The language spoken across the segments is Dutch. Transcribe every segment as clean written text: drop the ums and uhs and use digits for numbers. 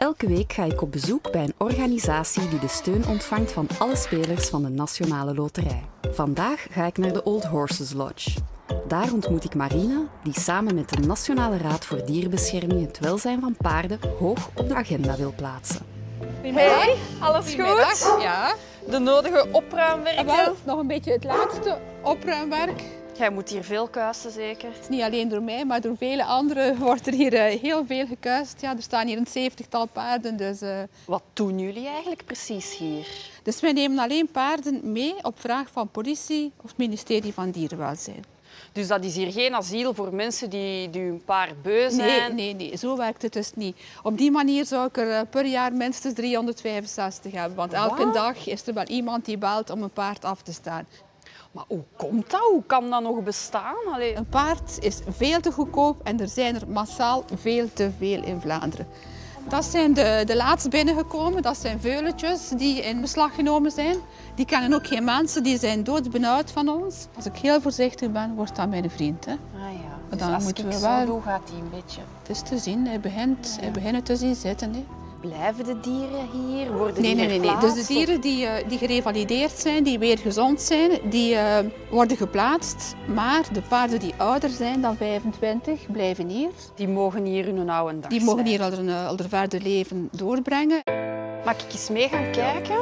Elke week ga ik op bezoek bij een organisatie die de steun ontvangt van alle spelers van de Nationale Loterij. Vandaag ga ik naar de Old Horses Lodge. Daar ontmoet ik Marina, die samen met de Nationale Raad voor Dierenbescherming het welzijn van paarden hoog op de agenda wil plaatsen. Hey, alles goed? Ja. De nodige opruimwerken? Wel, nog een beetje het laatste opruimwerk. Jij moet hier veel kuisen zeker? Het is niet alleen door mij, maar door vele anderen wordt er hier heel veel gekuist. Ja, er staan hier een 70-tal paarden. Wat doen jullie eigenlijk precies hier? Dus wij nemen alleen paarden mee op vraag van politie of het ministerie van Dierenwelzijn. Dus dat is hier geen asiel voor mensen die hun paard beu zijn? Nee, zo werkt het dus niet. Op die manier zou ik er per jaar minstens 365 hebben. Want elke dag is er wel iemand die belt om een paard af te staan. Maar hoe komt dat? Hoe kan dat nog bestaan? Allee. Een paard is veel te goedkoop en er zijn er massaal veel te veel in Vlaanderen. Dat zijn de laatst binnengekomen, dat zijn veuletjes die in beslag genomen zijn. Die kennen ook geen mensen, die zijn doodbenauwd van ons. Als ik heel voorzichtig ben, wordt dat mijn vriend. Hè. Ah ja, Maar dus dan als moeten ik we zo wel... doe, gaat hij een beetje... Het is te zien, hij begint te zien zitten. Hè. Blijven de dieren hier? Worden die Nee. geplaatst, Dus de dieren die gerevalideerd zijn, die weer gezond zijn, die worden geplaatst. Maar de paarden die ouder zijn dan 25 blijven hier. Die mogen hier hun oude dag Die mogen zijn. hier al hun verder leven doorbrengen. Mag ik eens mee gaan kijken?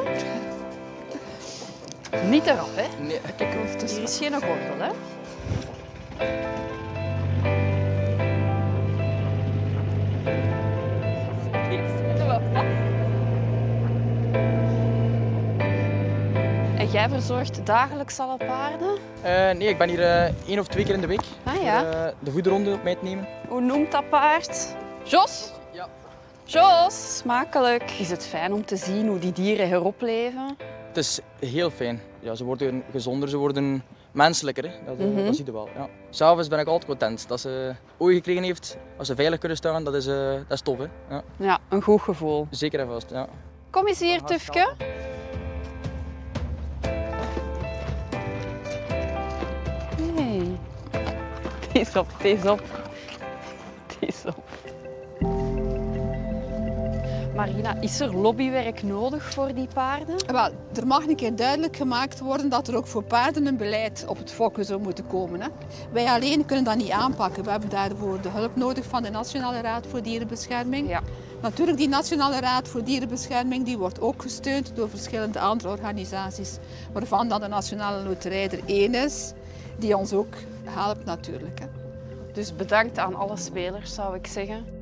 Niet erop, hè? Nee. Kijk, het is Hier is geen gordel, hè? En jij verzorgt dagelijks alle paarden? Nee, ik ben hier 1 of 2 keer in de week. Ah ja. Voor, de voederronde op mij te nemen. Hoe noemt dat paard? Jos? Ja. Jos, smakelijk. Is het fijn om te zien hoe die dieren heropleven? Het is heel fijn. Ja, ze worden gezonder, ze worden menselijker. Hè. Dat zie je wel. Ja. S'avonds ben ik altijd content dat ze ooi gekregen heeft. Als ze veilig kunnen staan, dat is tof. Hè. Ja. Ja, een goed gevoel. Zeker en vast. Ja. Kom eens hier, Tufke. Hey. Die is op, die is op. Die is op. Marina, is er lobbywerk nodig voor die paarden? Wel, er mag een keer duidelijk gemaakt worden dat er ook voor paarden een beleid op het fokken zou moeten komen. Hè. Wij alleen kunnen dat niet aanpakken. We hebben daarvoor de hulp nodig van de Nationale Raad voor Dierenbescherming. Ja. Natuurlijk, die Nationale Raad voor Dierenbescherming die wordt ook gesteund door verschillende andere organisaties, waarvan dan de Nationale Loterij er één is, die ons ook helpt natuurlijk. Hè. Dus bedankt aan alle spelers, zou ik zeggen.